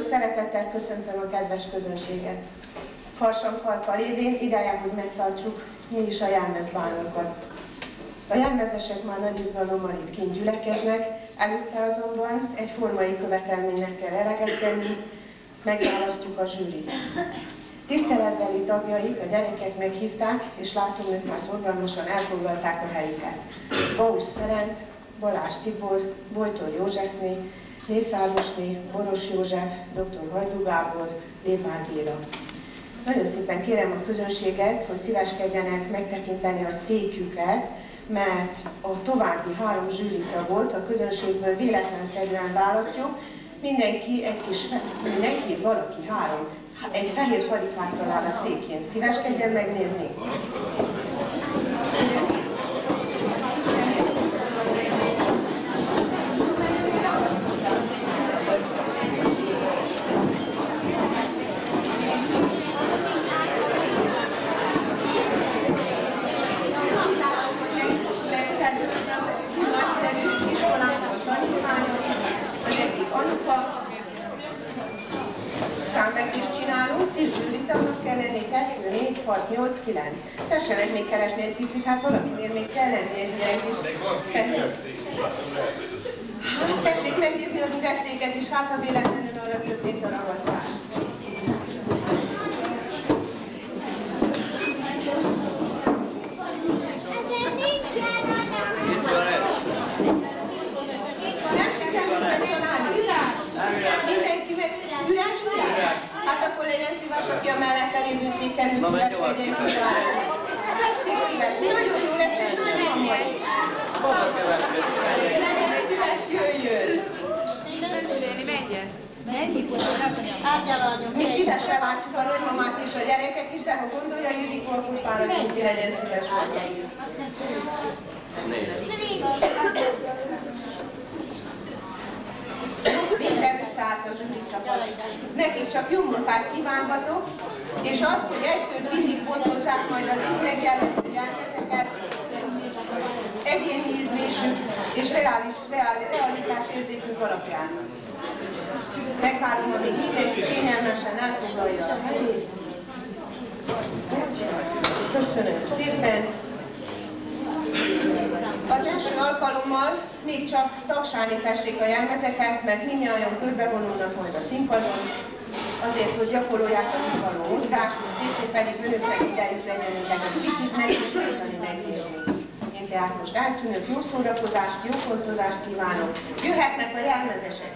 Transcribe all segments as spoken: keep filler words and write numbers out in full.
szeretettel köszöntöm a kedves közönséget. Farsangfarka lévén ideje, hogy megtartsuk mi is a jelmezbálunkat. A jelmezesek már nagy izgalommal itt kint gyülekeznek, előtte azonban egy formai követelménynek kell eleget tenni, megválasztjuk a zsűrit. Tiszteletbeli tagjait a gyerekek meghívták, és látom, ők már szorgalmasan elfoglalták a helyüket. Bausz Ferenc, Balázs Tibor, Bojtor Józsefné, Mészárosné, Boros József, doktor Hajdú Gábor, Lévár Béla. Nagyon szépen kérem a közönséget, hogy szíveskedjenek megtekinteni a széküket, mert a további három zsűritagot a közönségből véletlenszerűen választjuk. Mindenki egy kis, mindenki, valaki három, egy fehér karikát talál a székén. Szíveskedjen megnézni. Számvetést csinálunk, tíz zsűritagnak kell lenni, kettő, négy, hat, nyolc, kilenc. Tessenek még keresni egy picit, hát valakinél még kell lenni egy ilyen kis... Hát tessék megnézni az üres széket is, hát ha véletlenül arra történt a ragasztás. Nem sikerült megtalálni? Mindenki meg üres szék? Hát akkor legyen szíves, aki a mellette lévő széken ül, szíveskedjen megtalálni. Tessék szívesni, nagyon jó lesz, egy nagy mama is. Legyen szíves, jöjjön! Menjen! Menjünk, mi szívesen látjuk a nagymamát és a gyerekek is, de ha gondolja, Judikó, akkor fáradjunk ki, legyen szíves magam. Végre összeállt a zsűricsapat. Nekik csak jó munkát kívánhatok, és azt, hogy egytől tízig pontozzák majd az itt megjelentő jelmezeket, egyéni ízlésük és reális, reál, realitás érzékünk alapján. Megvárom, amíg mindenki kényelmesen elfoglalja a helyét. Köszönöm szépen. Az első alkalommal még csak tagsálni tessék a jelmezeket, mert mindnyájan körbevonulnak majd a színpadon, azért, hogy gyakorolják a nyugaló mozgást, és pedig önöknek idejük legyen őket egy picit megismeríteni, megnézni. Én tehát most eltűnök, jó szórakozást, jó pontozást kívánok. Jöhetnek a jelmezesek!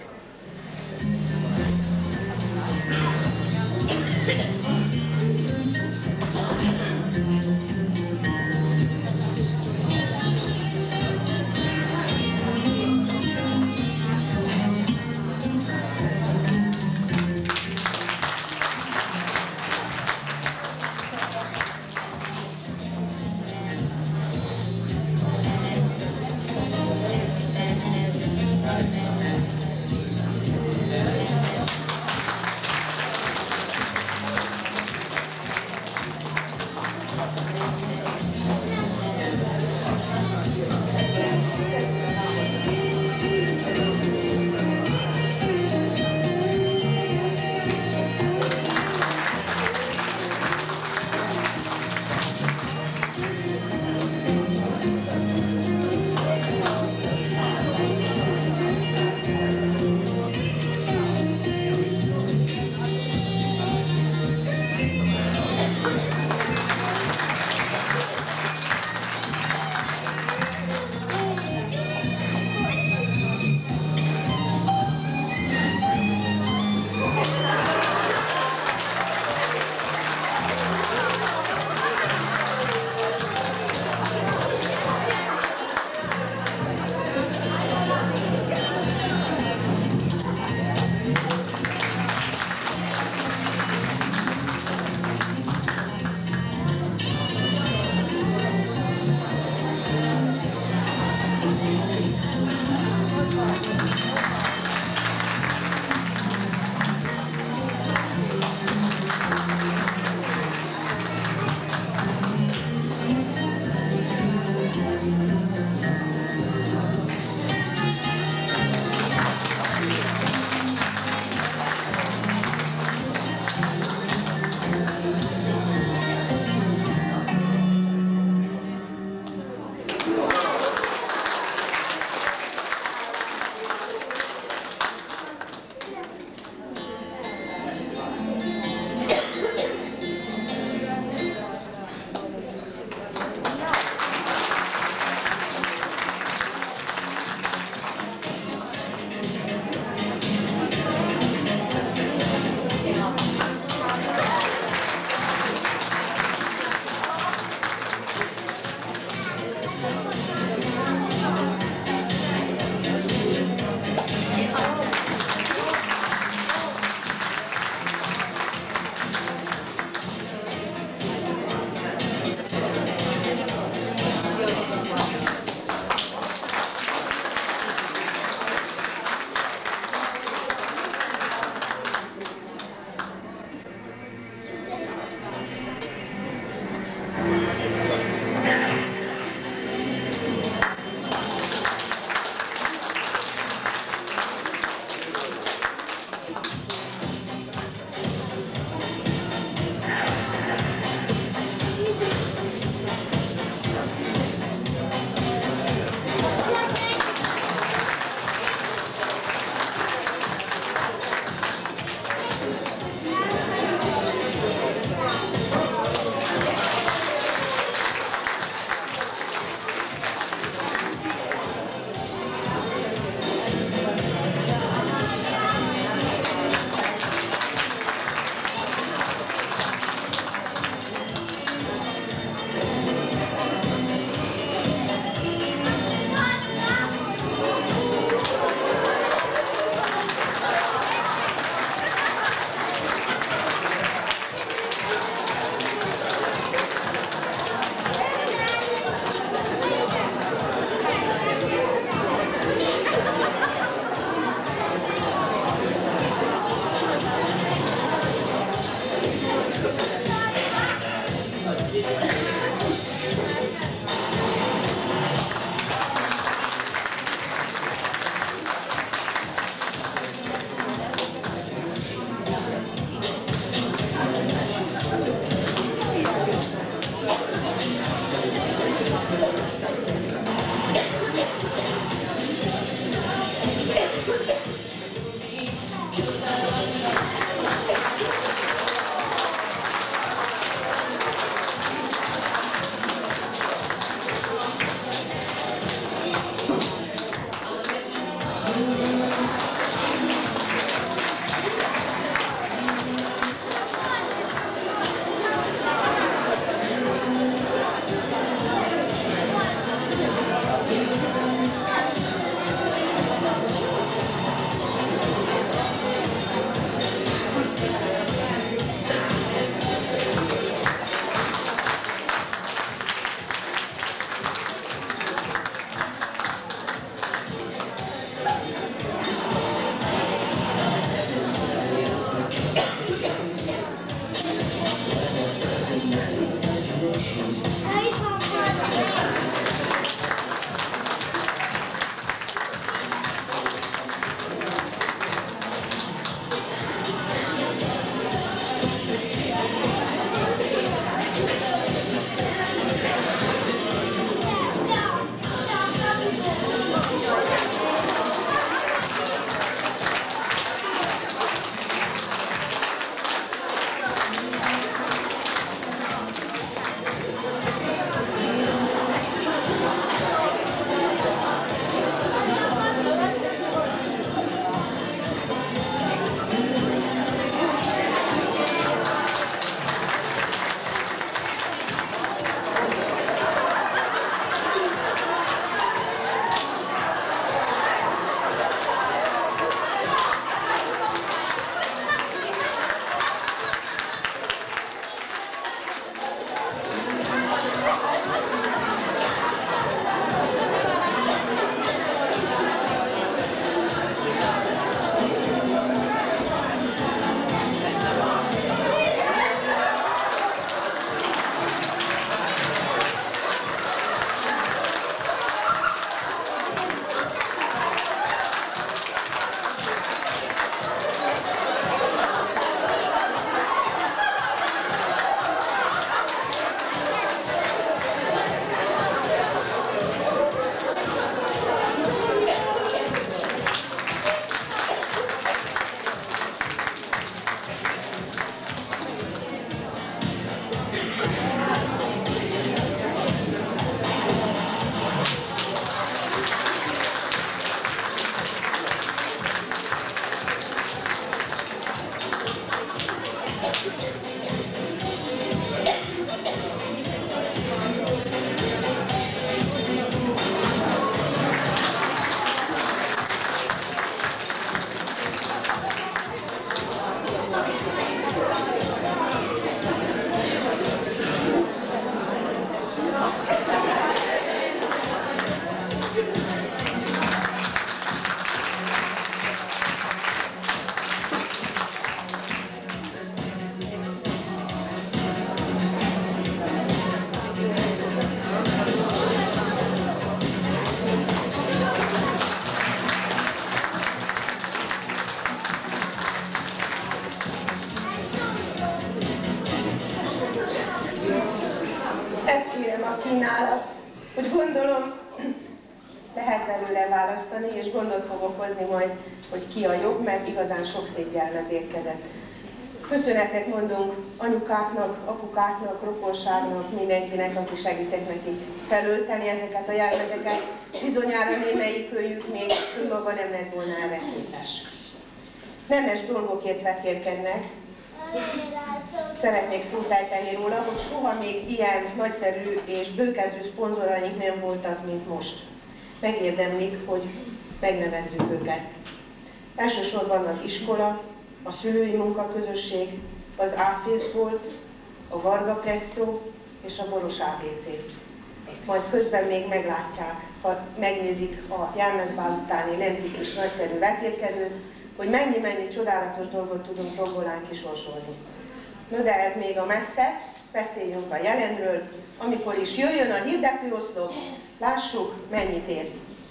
előre választani, és gondot fogok hozni majd, hogy ki a jobb, mert igazán sok szép jelmez érkezett. Köszönetet mondunk anyukáknak, apukáknak, rokonságnak, mindenkinek, aki segített nekik felölteni ezeket a jelmezeket. Bizonyára némelyikőjük még önmaga nem lett volna erre képes. Nemes dolgokért vetélkednek. Szeretnék szót ejteni róla, hogy soha még ilyen nagyszerű és bőkezű szponzoraink nem voltak, mint most. Megérdemlik, hogy megnevezzük őket. Elsősorban az iskola, a szülői munkaközösség, az Áfészbolt, a Varga Presszó és a Boros á bé cé. Majd közben még meglátják, ha megnézik a jelmezbál utáni lenti kis nagyszerű vetélkedőt, hogy mennyi-mennyi csodálatos dolgot tudunk tombolán kisorsolni. No, de ez még a messze, beszéljünk a jelenről, amikor is jöjjön a hirdetőoszlop, lássuk, mennyit ér.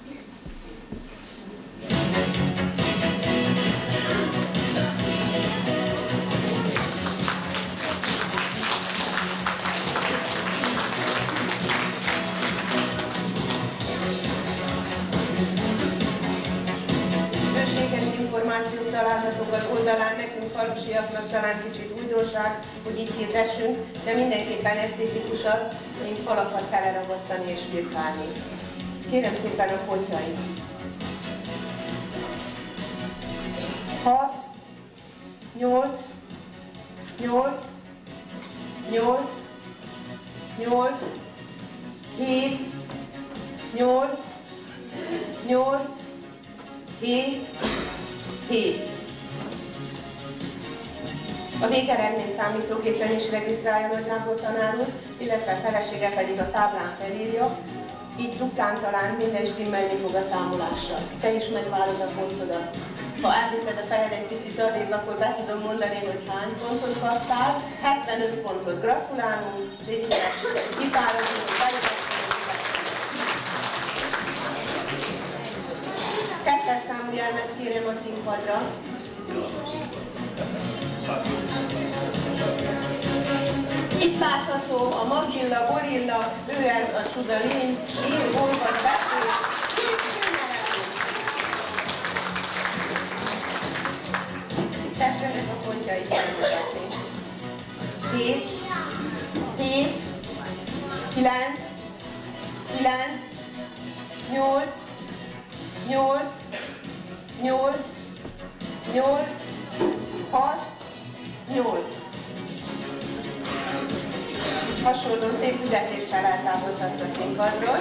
Információk találhatók az oldalán, nekünk falusiaknak talán kicsit újdonság, hogy így hirdessünk, de mindenképpen esztétikusabb, mint falakat teleragasztani és firkálni. Kérem szépen a pontjait. hat, nyolc, nyolc, nyolc, nyolc, hét, nyolc, nyolc, hét, hét. A végeredmény számítógépen is regisztrálja Nagy Gábor tanár úr, illetve a felesége pedig a táblán felírja, így dukkán talán minden stimmelni fog a számolással. Te is megválod a pontodat. Ha elviszed a fejed egy picit arrébb, akkor be tudom mondani, hogy hány pontot kaptál. hetvenöt pontot. Gratulálunk, légy szíves, kipárazunk, kettes számú jelmezt kérem a színpadra. Itt látható a Magilla, Gorilla, ő ez a csuda lény, ír, olvas, beszél, tessenek a pontjait megmutatni. hét, hét, kilenc, kilenc, nyolc, nyolc, nyolc, nyolc, hat, nyolc. Hasonló szép üzetéssel eltávozhatsz a színpadról.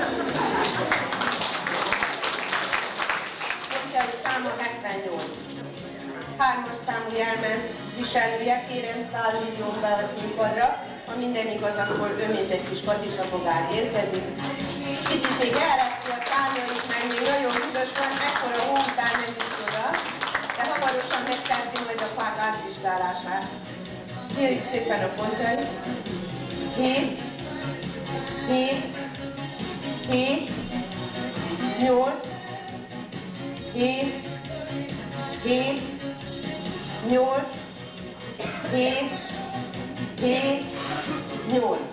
Pontjai száma hetvennyolc. Hármas számú jelmez viselője, kérem szállítjon be a színpadra. Ha minden igaz, akkor ő mint egy kis paticabogár érkezik. Kicsit még ellepti a szárnyait, meg még nagyon büdös van, ekkora hó után nem is oda, de hamarosan megkezdi majd a fák átvizsgálását. Kérjük szépen a pontjait. hét, hét, hét, nyolc, hét, hét, nyolc, hét, hét, nyolc.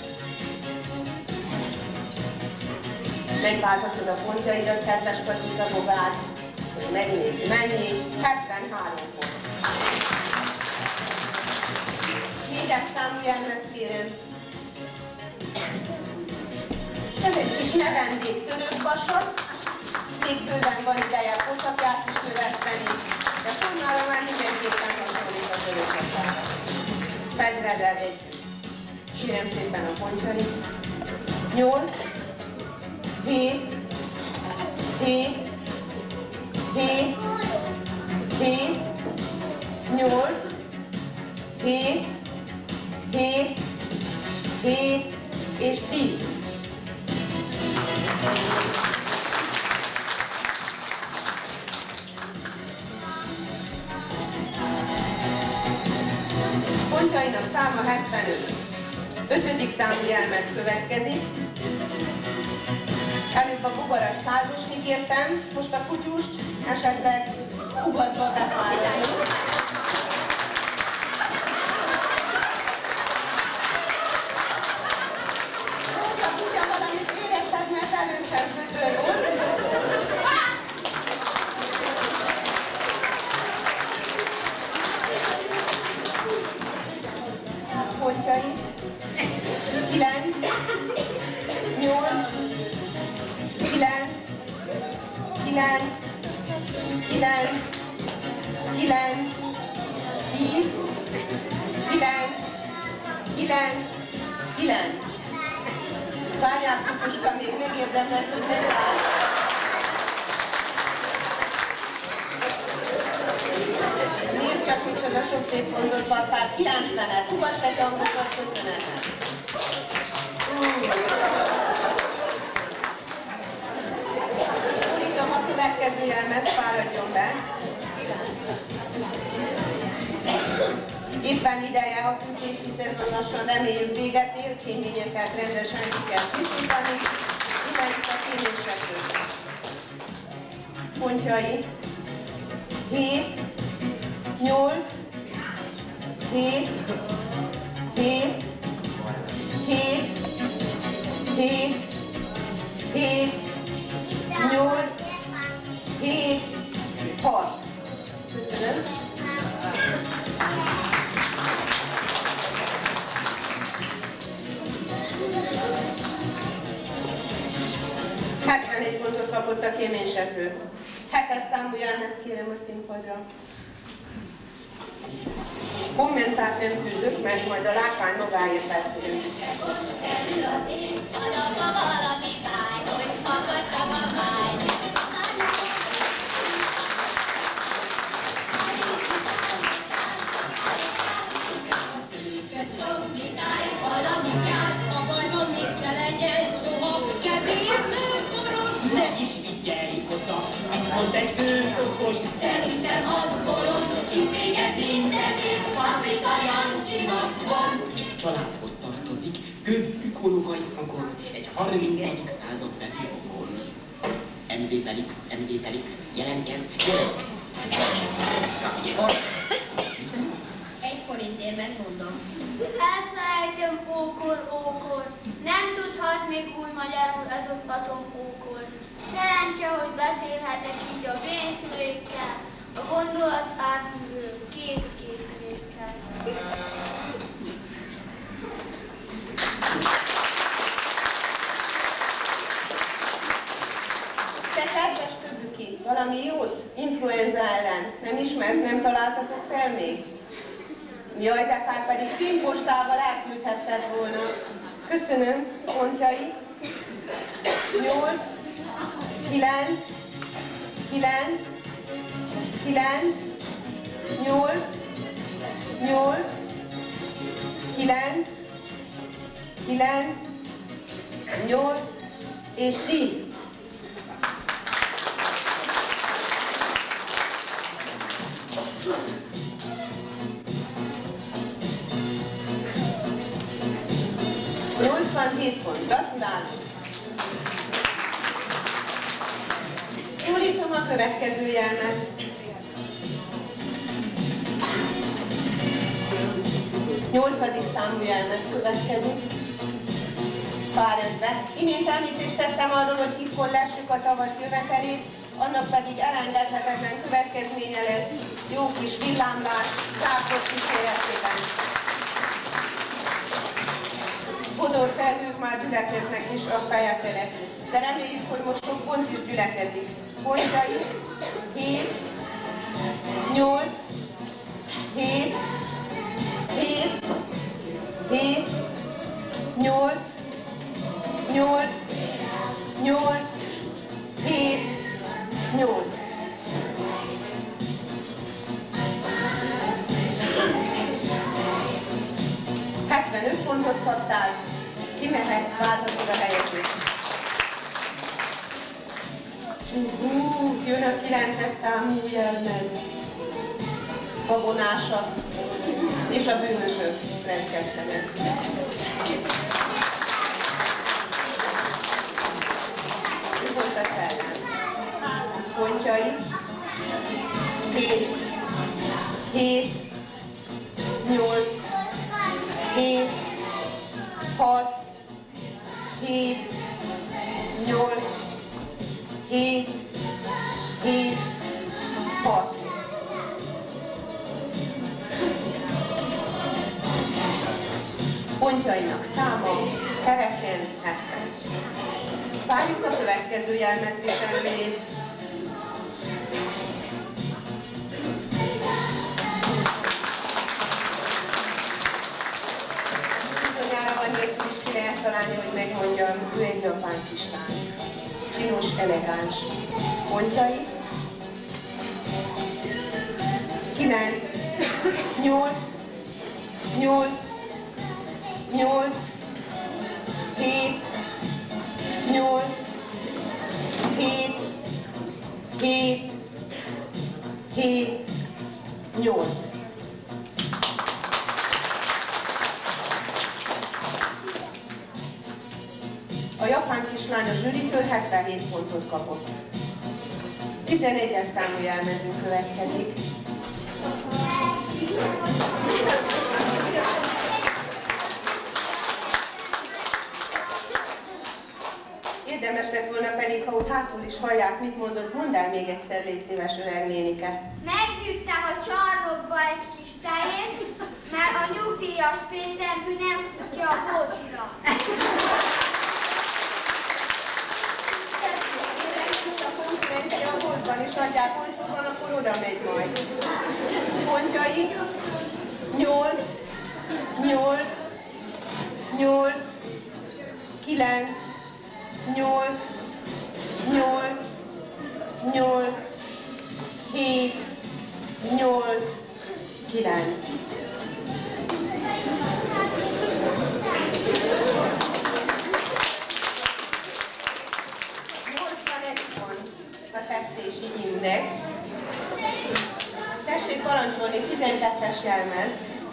Megválthatod a pontjaidat, kedves Patica Bogár, hogy megnézi mennyi, hetvenhárom pont. Négyes számú jelmezt kérem. Ez egy kis nevendék törőkvasat, még bőven van ideje pocsapját is növeszteni, de sonnára már mindenképpen hasonlít a törőkvasára. Fegyverrel együtt. Kérem szépen a pontjait. nyolc, hét, hét, hét, hét, nyolc, hét, hét, hét és tíz. Pontjainak száma hetvenöt. Ötödik számú jelmez következik. Előbb a bogarat száldosni kértem, most a kutyust esetleg ugatva befáradni. Most a kutya valamit érezhet, mert elősen kötő volt. kilenc, kilenc, kilenc, tíz, kilenc, kilenc, kilenc. Várják, Kukuska, még megérdemled, hogy megáll. Nézd csak, micsoda sok szép pontot kaptál. kilencvenet. Ugass egy hangokat, köszönetem. Úrítom a következő jelmez, fáradjon be. Éppen ideje a fűtési szezon lassan, reméljük véget ér, kényényeket rendesen ki kell tisztítani. Imeljük a kéménysekről. Pontjai. hét, nyolc, hét, hét, hét, hét, hét, nyolc, hét, hat. Köszönöm. hetvenegy pontot kapott a kéményseprő. Hetes számú jelmezt kérem a színpadra. Kommentárt nem tűzök, mert majd a látvány magáért beszél. Ne is figyelj oda, ezt mond egy kőkokos. Szerintem az bolond, itt véget mindezért, Afrika Jancsinak van. Egy családhoz tartozik, kövük unokaikon, egy harmincadik századbeli okon. em zé Felix, em zé Felix, jelentkez, jelentkez. Egy forintért megmondom. Elfelejtem ókor, ókor. Nem tudhat még új magyarul ez az atombókor. Jelentse, hogy beszélhetek így a pénzszülőkkel, a gondolat átművő két készülékkel. Te kedves Köbüki, valami jót? Influenza ellen. Nem ismersz, nem találtatok fel még? Jaj, de hát pedig fénypostával elküldhetted volna. Köszönöm. Pontjai. nyolc, kilenc, kilenc, kilenc, nyolc, nyolc, kilenc, kilenc, nyolc és tíz. nyolcvanhét pont. Gratulálok! Szólítom a következő jelmezt. Nyolcadik számú jelmez következik. Párözbe. Imént említést tettem arról, hogy itthon lessük a tavasz jövetelét, annak pedig elengedhetetlen következménye lesz jó kis villámlás, zápor kíséretében. Bodor felhők már gyülekeznek is a feje felett, de reméljük, hogy most sok pont is gyülekezik. Pontjai hét, nyolc, hét, hét, hét, nyolc, nyolc, nyolc, hét, nyolc. hetvenöt pontot kaptál, kimehetsz, váltatod a helyetét. Hú, jön a kilences számú jelmez. Babonásak és a bűnösök rendkessenek. Mi volt a szellem? Pontjai. hét, hét, nyolc, hét, hat, hét, nyolc, hét, hét, hat. Pontjainak száma kereken hetven. Várjuk a következő jelmezviselőjét. Bizonyára van nélkül is ki lehet találni, hogy megmondjam, ő egy japán kislány. Csinos, elegáns. Pontjai. Kilenc, nyolc, nyolc, nyolc, hét, nyolc, hét, hét, hét, nyolc. A japán kislány a zsűritől hetvenhét pontot kapott. tizenegyes számú jelmezünk következik. Érdemes lett volna pedig, ha ott hátul is hallják, mit mondott. Mondd el még egyszer, légy szíves, öreg nénike. Meggyűjtem a csarnokba egy kis tejét, mert a nyugdíjas pénzemből nem futja a boltira. A konkurencia a boltban is adják olcsóban, akkor oda megy majd. Pontjai nyolc, nyolc, nyolc, kilenc, nyolc, nyolc, nyolc, hét, nyolc, kilenc. nyolcvanegy pont a tetszési index. Tessék parancsolni, tizenkettes jelmez.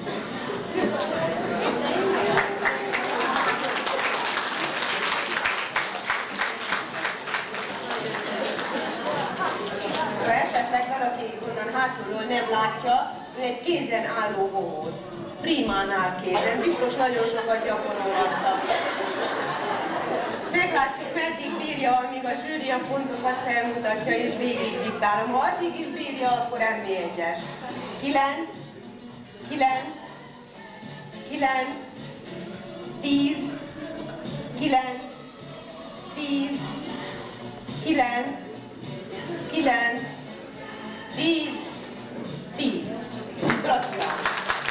Ha esetleg valaki onnan hátulról nem látja, ő egy kézen álló bohóc. Primán áll kézen, biztos nagyon sokat gyakorolhatta. Meglátjuk, meddig bírja, amíg a zsűri a pontokat felmutatja és végig diktálom. Ha addig is bírja, akkor em bé egyes. kilenc, kilenc, kilenc, tíz, kilenc, tíz, kilenc, kilenc, tíz, tíz. Gratulálok!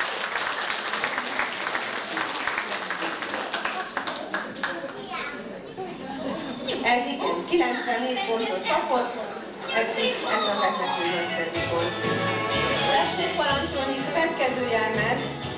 Ez igen, kilencvennégy pontot kapott, ez, ez a vezető nagyszerű pont. Tessék parancsolni, következő jelmez.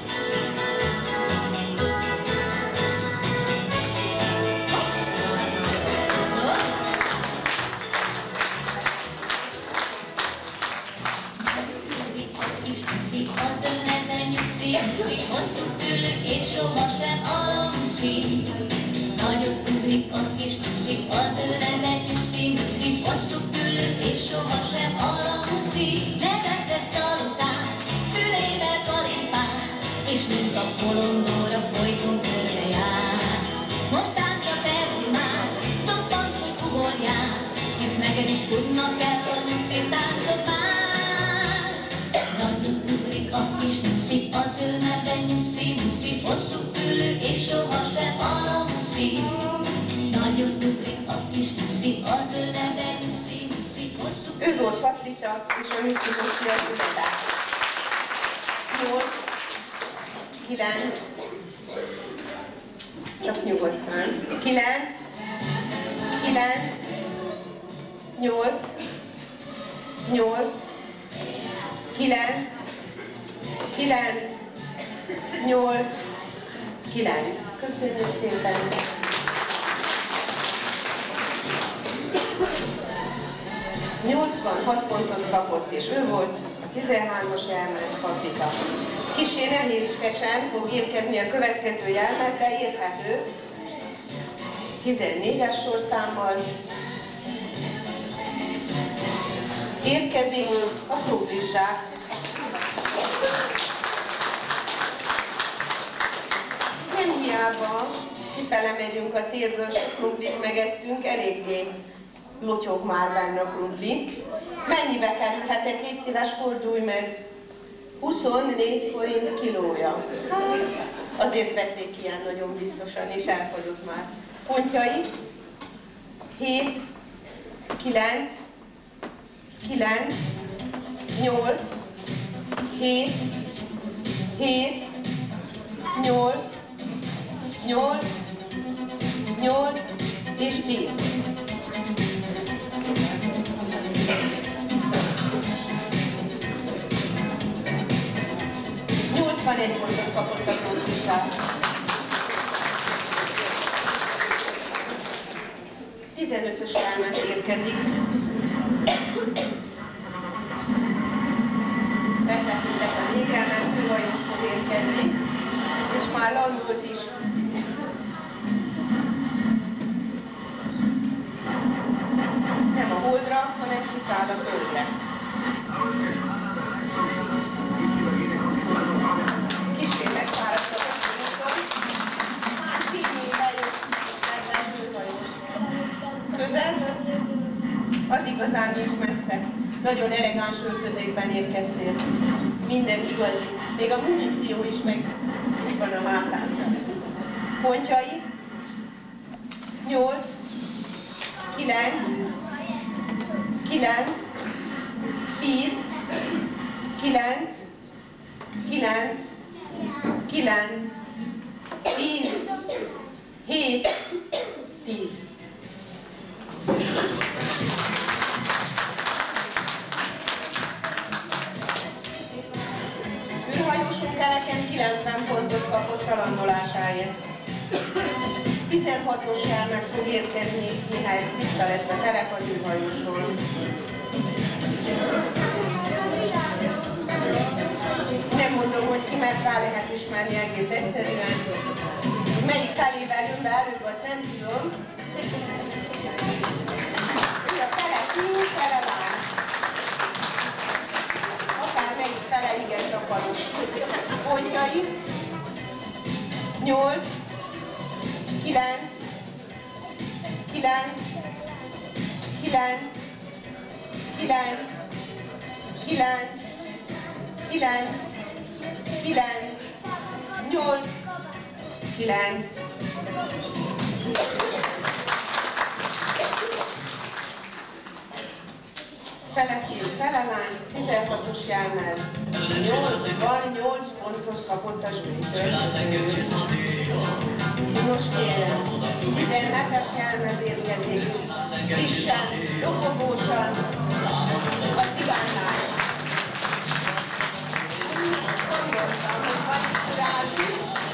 Hosszú tőlük és sohasem alszik. Nagyot ugrik a kis tuszik, az ő neve nyugszik, nyugszik. Hosszú tőlük és sohasem alszik. Nevekre szalutál, fülével kalimpál, és mint a polongóra folyton körbe jár. Most táncra felhúj már, dobban, hogy ugorjál, hisz neked is tudnak kell, hogy nyugszik táncod már. Nagyot ugrik a kis tuszik, az ő neve nyugszik, nyugszik. Hosszú tőlük és sohasem alszik. Nagyot ugrik a kis nyuszi, az ő neve nyuszi, nyuszi, hosszú. Ő volt Paprika, és a nyuszi nyuszi a tudatás. nyolc, kilenc, csak nyugodtan. kilenc, kilenc, nyolc, nyolc, kilenc, kilenc, nyolc, kilenc. Köszönjük szépen! nyolcvanhat pontot kapott, és ő volt a tizenhármas jelmez Paprika. Kissé nehézkesen fog érkezni a következő jelmez, de érhető. tizennégyes sorszámmal. Érkezik a krumplizsák. Nem hiába kifele megyünk a térből, sok krumplit megettünk, eléggé lotyog már benne a krumpli. Mennyibe kerülhetek? Légy szíves, fordulj meg. huszonnégy forint kilója. Hát, azért vették ilyen nagyon biztosan, és elfogyott már. Pontjai hét, kilenc, kilenc, nyolc, hét, hét, nyolc, nyolc, nyolc és tíz. nyolcvanegy pontot kapott a konkurzál. tizenötös elmet érkezik. Megtekintek a légelmen, főhajós fog érkezni, és már landolt is. Nem a holdra, hanem kiszáll a földre. Kissé megfáradtak a főúton, már kívül bejött ezzel főhajós. Közel? Az igazán nincs messze. Nagyon elegáns öltözékben érkeztél. Minden igazi. Még a muníció is meg van a hátán. Pontjai. nyolc, kilenc, kilenc, tíz, kilenc, kilenc, kilenc, tíz, hét, tíz. Űrhajósunk kereken kilencven pontot kapott a landolásáért. tizenhatos jelmez fog érkezni, mihely tiszta lesz a terep az űrhajósról. Nem mondom, hogy ki, mert rá lehet ismerni egész egyszerűen. Melyik felével jön be előbb, azt nem tudom. Ő a fele fiú, fele lány. Akár melyik fele igen takaros. Pontjai. nyolc, kilenc, kilenc, kilenc, kilenc, kilenc, kilenc, kilenc, nyolc, kilenc. Fele fiú, fele lány, tizenhatos jelmez. nyolcvannyolc pontot kapott a zsűritől. Most kérem, tizenhetes jelmez érkezik. Frissen, dobogósan, a cigánylány. Gondoltam, hogy van is rázni.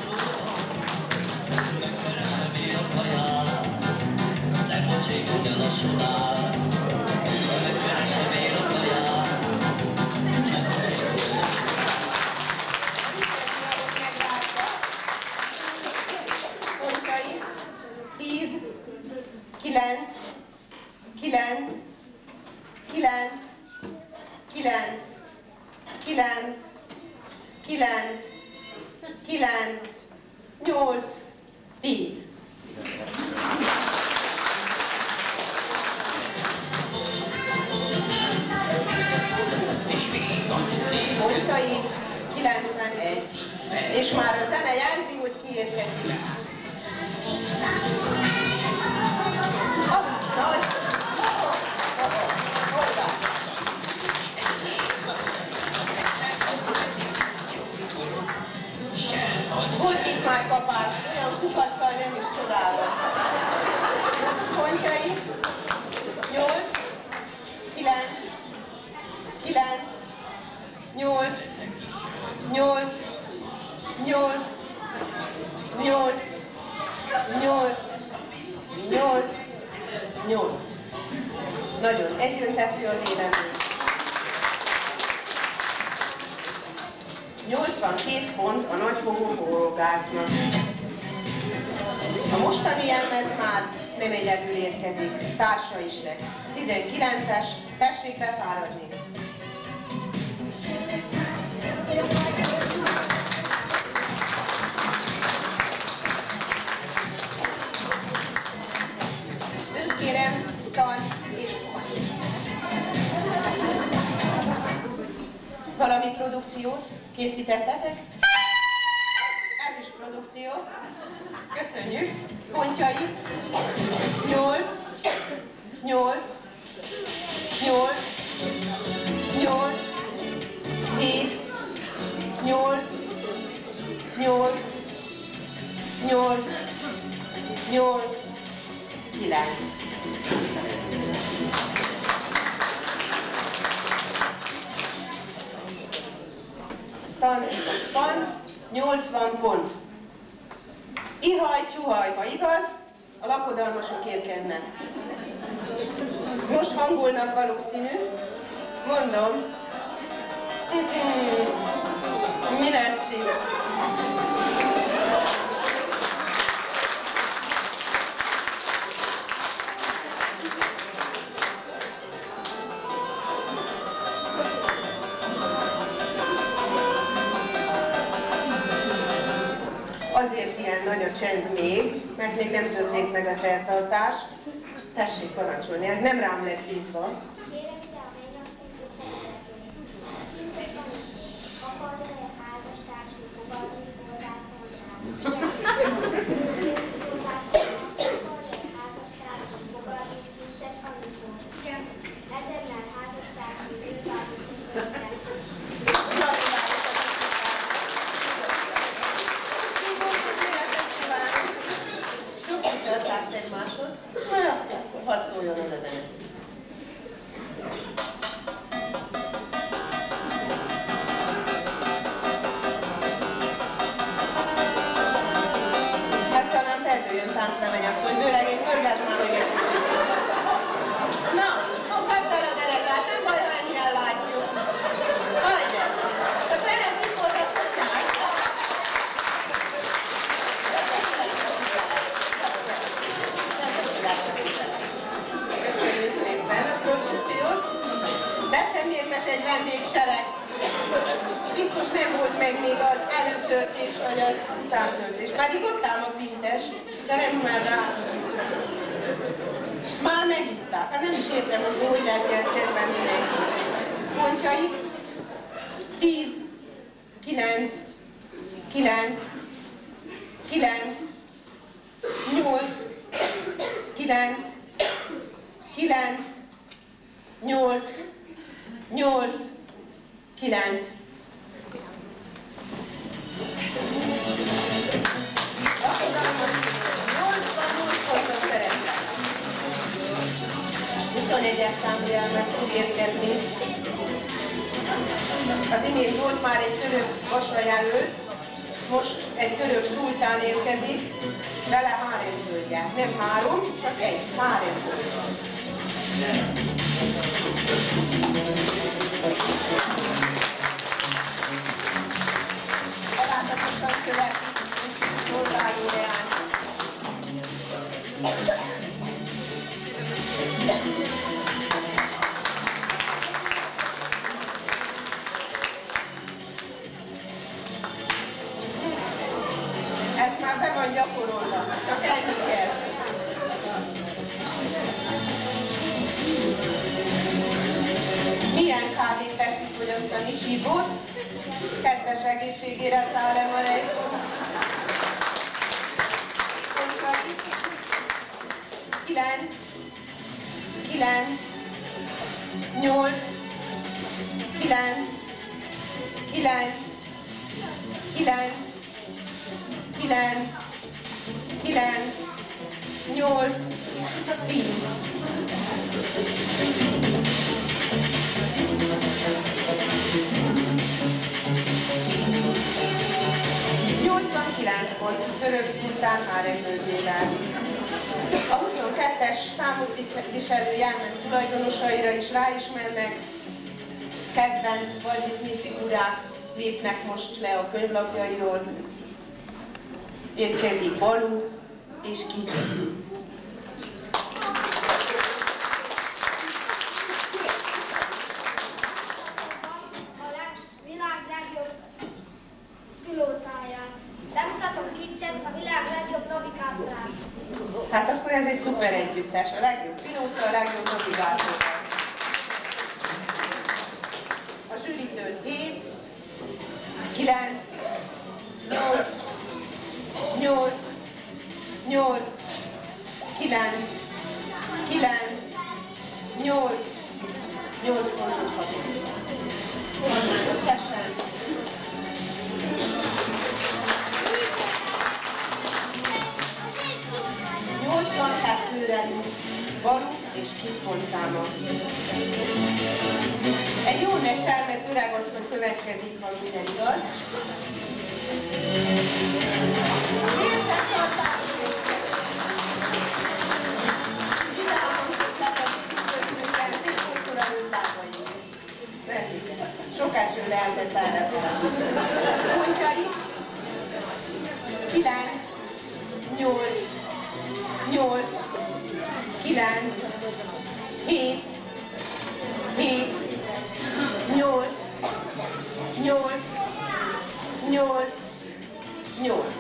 tíz, kilenc, kilenc, kilenc, kilenc, kilenc, kilenc, kilenc, nyolc, tíz. Pontjai kilencvenegy. És már a zene jelzi, hogy ki érkezik. Volt itt már kapás, olyan kupasszal nem is csodálom. Pontjai nyolc, kilenc, kilenc, nyolc, nyolc, nyolc, nyolc, nyolc, nyolc, nyolc. Nagyon egyöntetű a vélemény. nyolcvankét pont a nagyfogú kórogásznak. A mostani jelmez már nem egyedül érkezik, társa is lesz. tizenkilences, tessék lefáradni. Őt kérem, tan és van. Valami produkciót készítettetek? Ez is produkció. Köszönjük. Pontjai. nyolc, nyolc, nyolc, nyolcvan, nyolcvan pont. Ihaj, csuhaj, ha igaz, a lakodalmasok érkeznek. Most hangolnak valószínű. Mondom. Mi lesz itt? Azért ilyen nagy a csend még, mert még nem történt meg a szertartás. Tessék parancsolni, ez nem rám lett bízva. Egymáshoz. Na, akkor hadd szóljon a zene. Hát talán perdüljön táncra mennyasszony, bőleg én pörgás már meg egy kicsit. Na, kaptál a derekát, nem baj, ha ennyien látjuk. Hajde! Csak lehet, hogy volt a szoknyát. Köszönjük szépen a produkciót. Beszemérmes egy vendégsereg. Biztos nem volt meg még az előtöltés vagy az utántöltés. Pedig ott áll a pintes, de nem már rá. Már megitták. Hát nem is értem, hogy hogy lehet ilyen csendben mindenki. Pontjait. tíz, kilenc, kilenc, kilenc, nyolc, kilenc, kilenc, nyolc, nyolc, kilenc. nyolcvannyolc pontot szerettem. huszonegyes számú jelmez fog érkezni. Az imént volt már egy török vasajelölt, most egy török szultán érkezik, vele hárem hölgye. Nem három, csak egy, hárem hölgye. Alázatosan követik Norvágó leány. Ez már be van gyakorolva, csak ennyi kell. Milyen kávét tetszik fogyasztani? Csípót? Kedves egészségére szállem alejtum. Kilenc, kilenc, nyolc, kilenc, kilenc, kilenc, kilenc, kilenc, nyolc, tíz. nyolcvankilenc pont, török szultán hárem hölgyével. A huszonkettes számot viselő jelmez tulajdonosaira is ráismernek. Kedvenc Walt Disney figurák lépnek most le a könyvlapjairól. Érkezik Balú és Kitty. Hát akkor ez egy szuper együttes, a legjobb pilóta, a legjobb navigátor. A zsűritől hét, kilenc, nyolc, nyolc, nyolc, kilenc, kilenc, nyolc, nyolc pontot kapunk. Összesen. nyolcvankettőre Balú és Kitty pontszáma. Egy jól megtermett öregasszony következik, ha minden igaz. Sokásról lehetett állapodni. Pontjai kilenc, nyolc, nyolc, kilenc, hét, hét, nyolc, nyolc, nyolc, nyolc.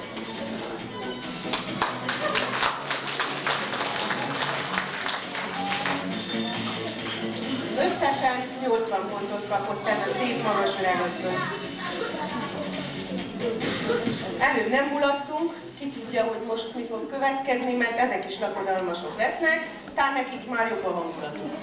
Összesen nyolcvan pontot kapott ez a szép magas öregasszony. Előbb nem mulattunk, ki tudja, hogy most mi fog következni, mert ezek is lakodalmasok lesznek, talán nekik már jobb a hangulatuk.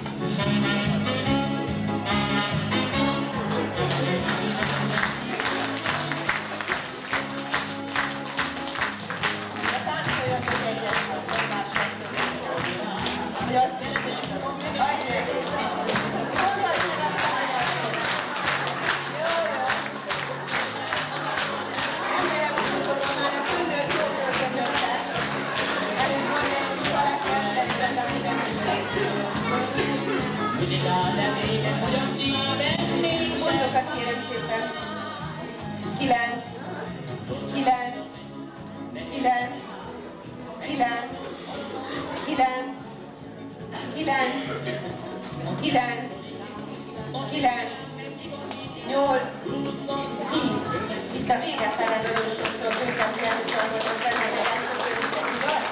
Pontokat kérem szépen. Kilenc, kilenc, kilenc, kilenc, kilenc, kilenc, kilenc, kilenc, nyolc, tíz. Itt a vége fele nagyon sokszor őket jelentően benne, de elköszönjük, igaz?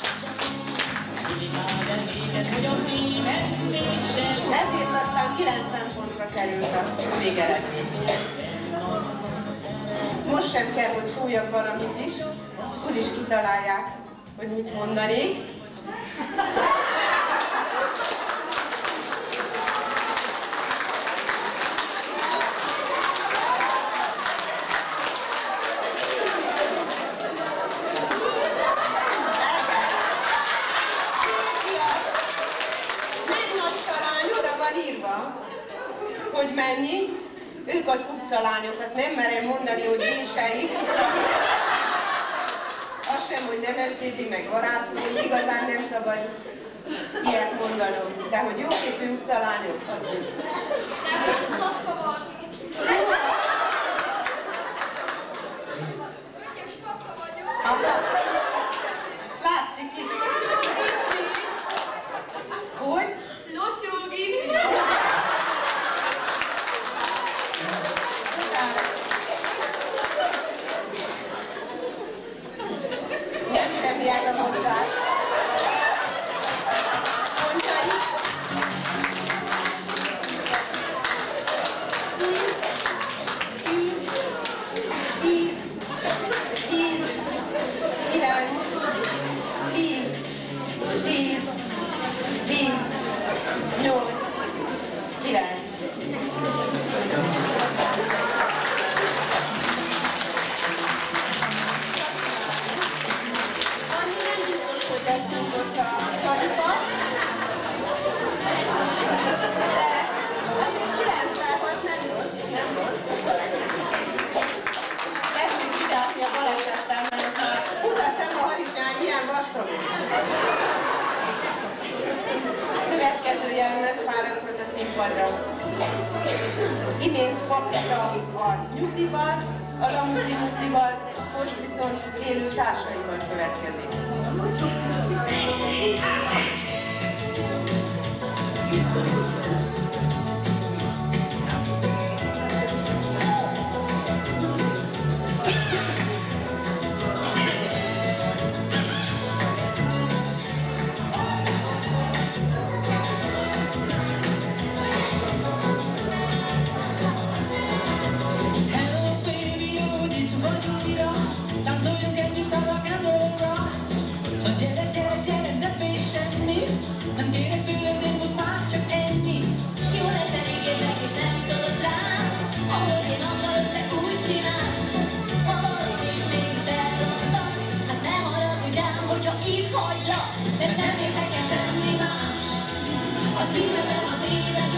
Ezért aztán kilencven pontra került a végeredmény. Most sem kell, hogy szóljak valamit is, úgyis kitalálják, hogy mit mondanék. Hogy mennyi, ők az utcalányok, azt nem merem mondani, hogy véseik. Azt sem, hogy Nemesdédi, meg Varázslói, igazán nem szabad ilyet mondanom. De hogy jóképű utcalányok, az biztos. De most papka vagy. Ötyös papka vagyok. Látszik is. Hogy? Lotyógi. Nem semmi ez a mozgás. Pontjai. Tíz, tíz, tíz, kilenc, tíz, tíz, tíz, nyolc, kilenc. Lesz mondott a tarifa, de azért kilencvenhat nem rossz, nem rossz. Tessék vigyázni a balesettel, mert a utaztam a harisnál milyen vastag. Következő jelmez fáradhat a színpadra. Imént Papita a nyuszival, a lamuszi-muszival, most viszont élő társaival következik.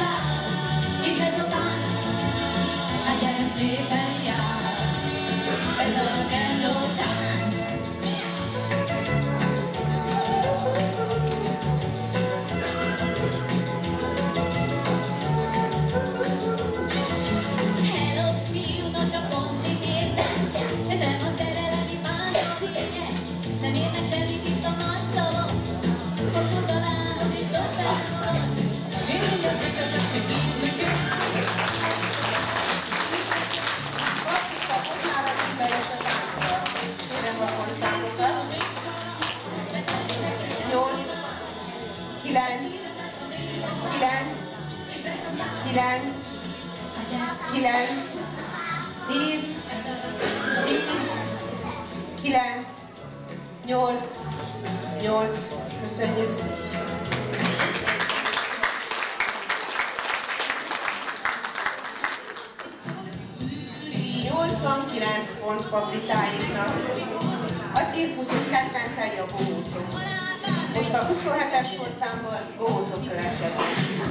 Szépen jár. nyolcvankilenc pont Paprikáiknak. A cirkuszok kedvencei a bohócok. Most a huszonhetes sorszámból bohócok következnek.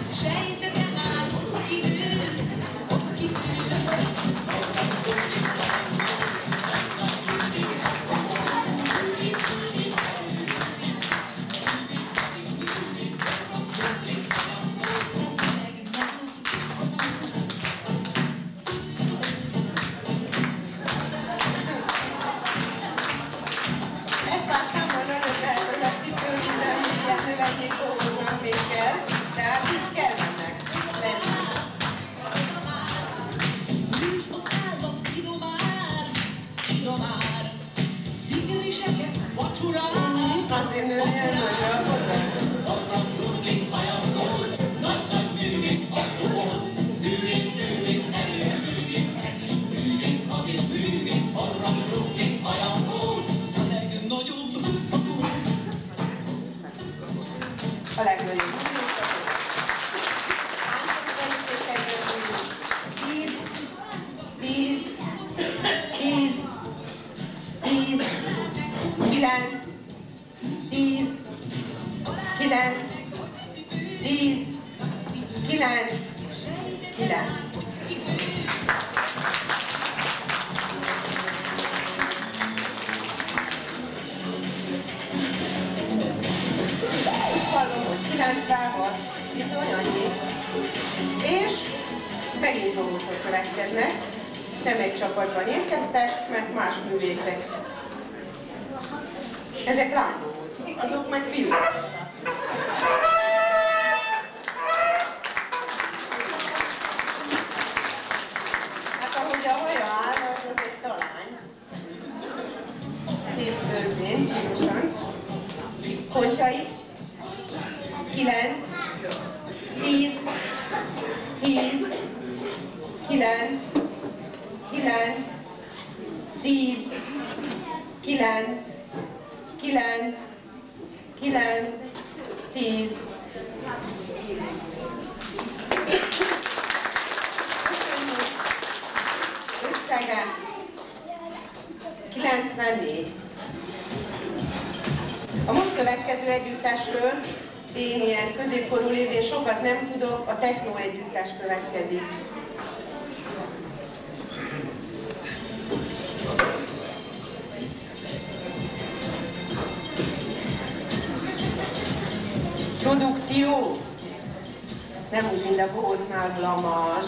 A legnagyobb. tíz, tíz, tíz, tíz, kilenc, tíz, kilenc, tíz, kilenc, kilenc. kilencvenhat, bizony annyi. És megint bohócok következnek. Nem egy csapatban érkeztek, mert más művészek. Ezek lánybohócok, azok meg fiúk. Hát ahogy a haja áll, az az egy talány. Szép törvény, csíkosan. Pontjai. kilenc, tíz, tíz, kilenc, kilenc, tíz, kilenc, kilenc, kilenc, tíz. Összege kilencvennégy. A most következő együttesről én ilyen középkorú lévén sokat nem tudok, a techno együttes következik. Produkció. Nem úgy, mint a bohócnál blamás.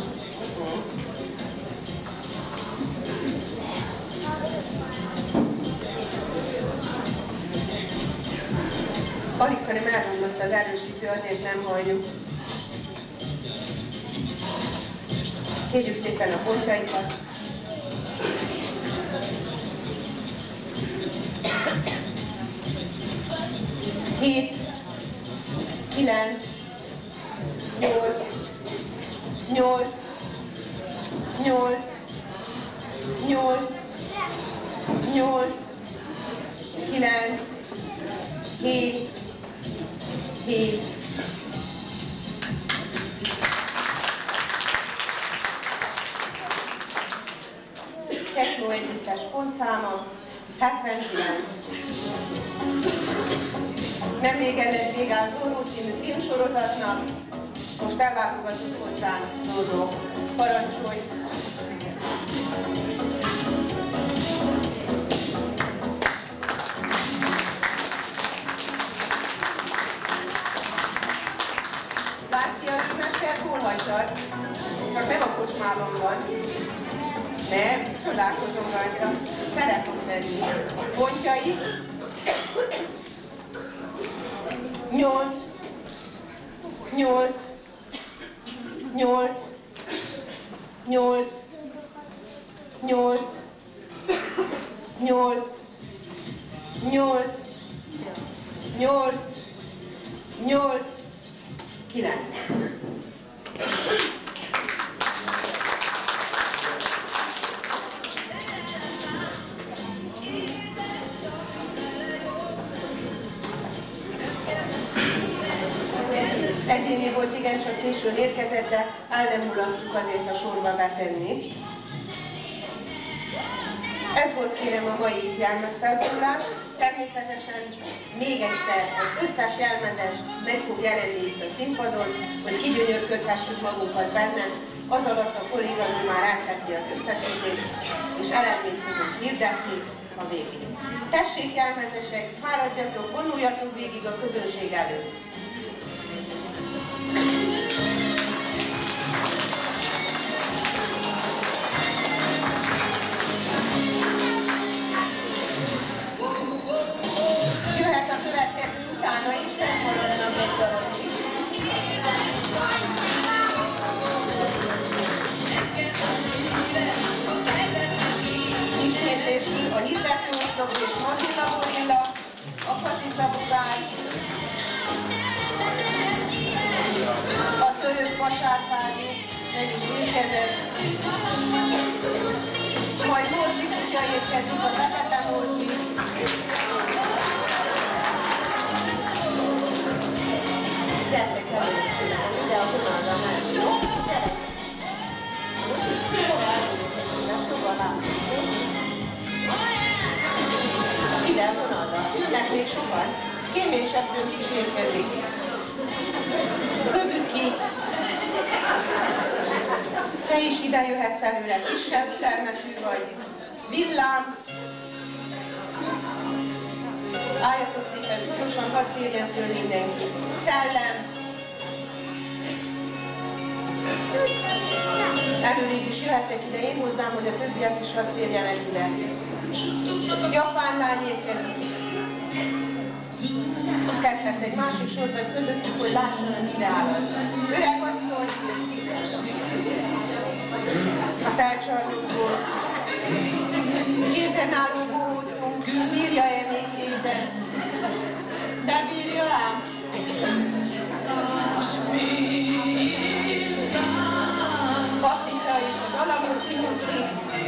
Alig, hanem elromlott az erősítő, azért nem halljuk. Kérjük szépen a pontjaikat. hét, kilenc, nyolc, nyolc, nyolc, nyolc, nyolc, kilenc, hét, hét. Techno együttes pontszáma hetvenkilenc. Nemrégen lett vége a Zorro című filmsorozatnak, most ellátogatunk hozzánk Zorro. Parancsolj! Mester hol hagytad? Csak nem a kocsmában van. Nem, csodálkozom rajta. Szeretem lenni. Pontjai. Nyolc. Nyolc. Nyolc. Nyolc. Nyolc. Nyolc. Nyolc. Nyolc. Nyolc. Kilenc. Egyéni volt, igencsak későn érkezett, de el nem mulasztuk azért a sorba betenni. Ez volt kérem a mai jelmezfelfoglalás. Természetesen még egyszer az összes jelmezes meg fog jelenni itt a színpadon, hogy kigyönyörködhessük magunkat benne. Az alatt a kolléganő már elkezdi az összesítést, és eredményt fogunk hirdetni a végén. Tessék jelmezesek, fáradjatok, vonuljatok végig a közönség előtt. Jöhet a következő utána is, nem maradnak egy darabig. Ismétlésül a hirdetőoszlop és Mandilla Gorilla, a Katica Bogár, a török vasárvári, meg is érkezett. Majd Morzsi kutya érkezik, a Fekete Morzsi. Gyertek el, ide a vonalra, nem? Gyerek! Ide a vonalra. Ülnek még sokan. Kéményseprők is érkezik. Köbüki. Te is ide jöhetsz előre, kisebb termetű vagy. Villám. Álljatok szépen szorosan, hadd férjen föl mindenki. Szellem. Előrébb is jöhettek ide én hozzám, hogy a többiek is hadd férjenek ide. Japán lány érkezik. Kezdhetsz egy másik sort, vagy közöttük, hogy lásson, hogy ide állad. Öreg asszony. A felcsarnokból. Kézen álló bohócunk, bírja-e még kézen? De bírja ám? Patica és az alapos Timuszi.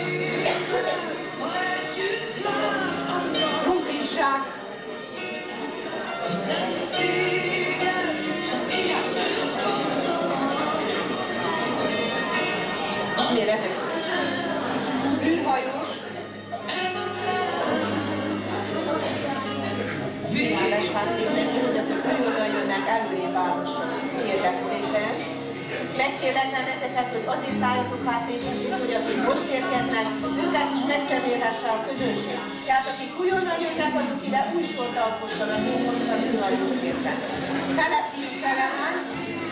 Krumplizsák. Miért ezek? űrhajós. Nyilvános háttérzekű, hogy akik körülről jönnek, előrébb állhassanak. Kérlek szépen. Megkérlek benneteket, hogy azért álljatok hátrébb, hogy akik most érkeznek, őket is megszemélhesse a közönség. Tehát akik újonnan jönnek, azok ide új sorra alkossanak, mint most az űrhajós kérten. Fele fiú, fele lány.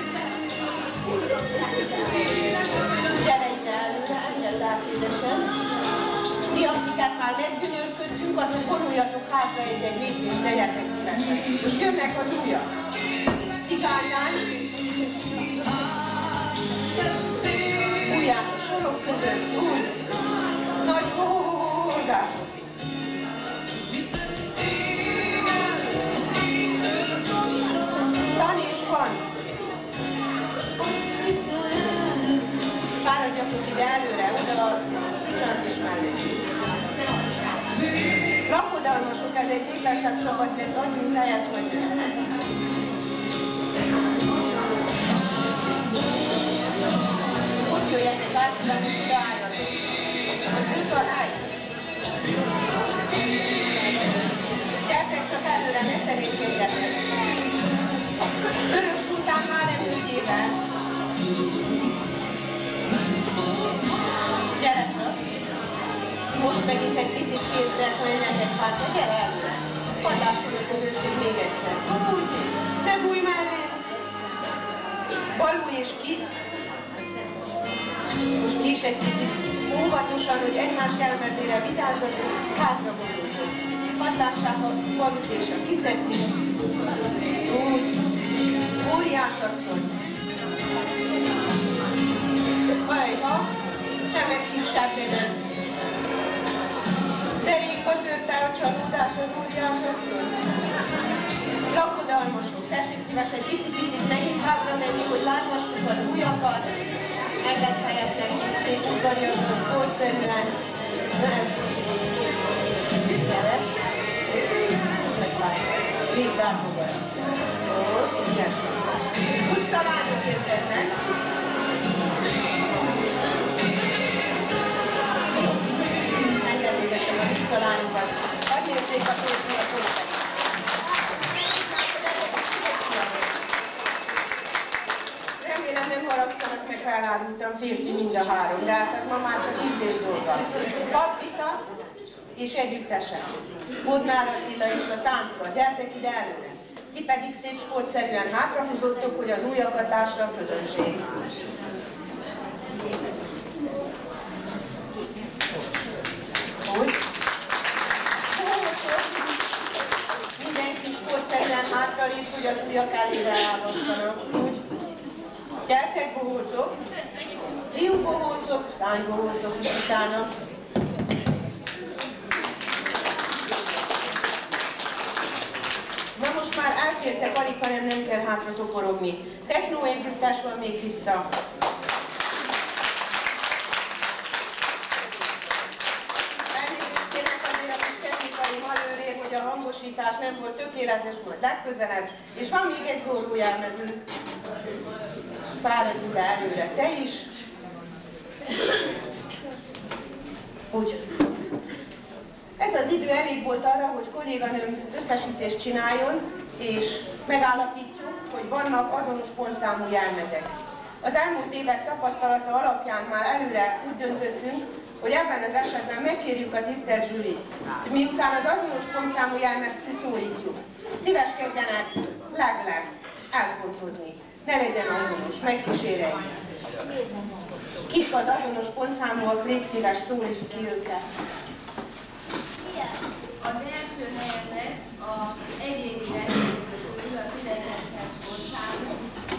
Gyere ide előre, engedd át édesen. Mi, akiket már meggyönyörködtünk, azok vonuljatok hátra egy-egy lépést, legyetek szívesen. Most jönnek az újak. Cigánylány. Ujját a sorok között, úgy. Nagy hódás. Stan és Van. Fáradjatok ide előre, oda a Picsant is mellé. Lakodalmasok, ez egy népesebb csapat lesz, adjunk helyet, hogy ott jöjjetek át, és oda álljatok. Ott a hely. Gyertek csak előre, ne szerénykedjetek. Örök szultán már nem ügyével. Gyere csak! Most megint egy picit kézre menjetek hátra, gyere előre! Hadd lásson a közönség még egyszer! Úgy! Ne bújj mellé! Balú és Kit. Most ti is egy kicsit óvatosan, hogy egymás jelmezére vigyázzatok, hátra gondoltok. Hadd lássák a Balut és a Kitet is. Úgy. Óriás asszony. Hajha. Nem egy kisebb nem. Derékba tört el a csalódás az óriás asszony. Lakodalmasok, tessék szívesen pici-picit megint hátra menni, hogy láthassuk az ujjakat. Engedd helyet nekik szép udvariasos, sportszerűen. Na ez gyere. Lépd át magad. Ó, ügyes. Utcalányok érkeznek. Engedélyesen az utcalányokat. Hadd nézzék a férfi a föltet. Remélem nem haragszanak meg, ha elárultam, férfi mind a három, de hát ez ma már csak ízlés dolga. Paprika és együttesen. Bodnár Attila és a táncba, gyertek ide előre. Ti pedig szép sportszerűen hátrahúzottok, hogy az ujjakat lássa a közönség. Úgy. Mindenki sportszerűen hátralép, hogy az ujjak elére állhassanak. Úgy. Gyertek, bohócok! Fiú bohócok, lány bohócok is utána. Na most már elkértek, alig, hanem nem kell hátra toporogni. Technó együttes van még vissza. Elnézést kérek azért a kis technikai malőrért, hogy a hangosítás nem volt tökéletes, majd legközelebb. És van még egy zórójelmezünk. Fáradj ide előre, te is. Úgy. Ez az idő elég volt arra, hogy kolléganőm összesítést csináljon, és megállapítjuk, hogy vannak azonos pontszámú jelmezek. Az elmúlt évek tapasztalata alapján már előre úgy döntöttünk, hogy ebben az esetben megkérjük a tisztelt zsűrit, hogy miután az azonos pontszámú jelmezt kiszólítjuk, szíveskedjenek leg-leg elpontozni. Ne legyen azonos, megkíséreljük. Kik az azonos pontszámúak, légy szíves, szólítsd ki őket. Az első helyezett az egyéni versenyző, a tizenhetes pontszámú.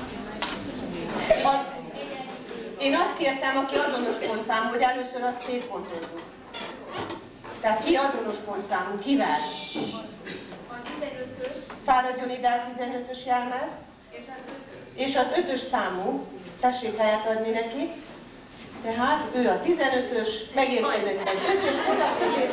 Én azt kértem, aki azonos pontszámú, hogy először azt szétpontozzuk. Tehát ki azonos pontszámú, kivel? A tizenötös. Fáradjon ide a tizenötös jelmez. És az ötös. És az ötös számú, tessék helyet adni neki. Tehát ő a tizenötös, megérkezett az ötös, oda figyelj,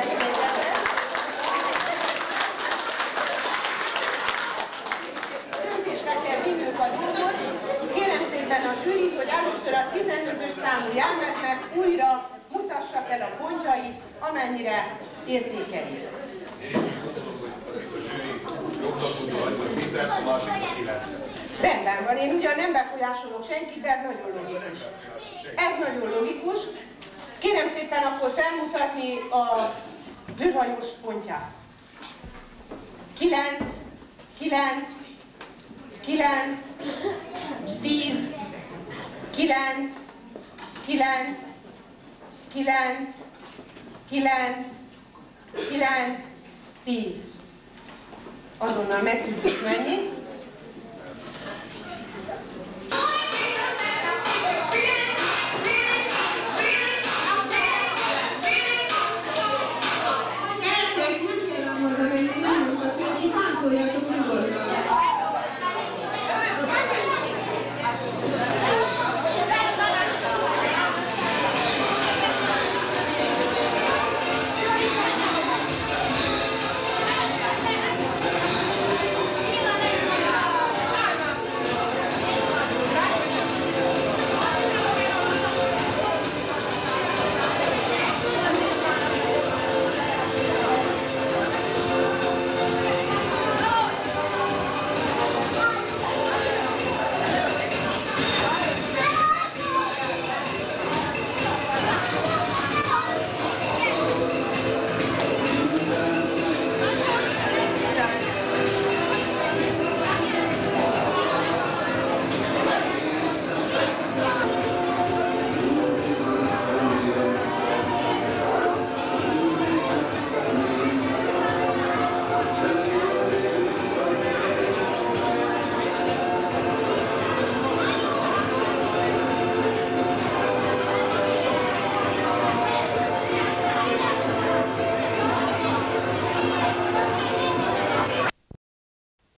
döntésre kell vinnünk a dolgot. Kérem szépen a zsűrit, hogy először a tizenötös számú jelmeznek újra mutassa fel a pontjait, amennyire értékeli. Rendben van, én ugyan nem befolyásolok senkit, de ez nagyon logikus. Ez nagyon logikus. Kérem szépen akkor felmutatni a zsűrhajós pontját. kilenc, kilenc, kilenc, tíz, kilenc, kilenc, kilenc, kilenc, kilenc, tíz. Azonnal meg tudjuk menni.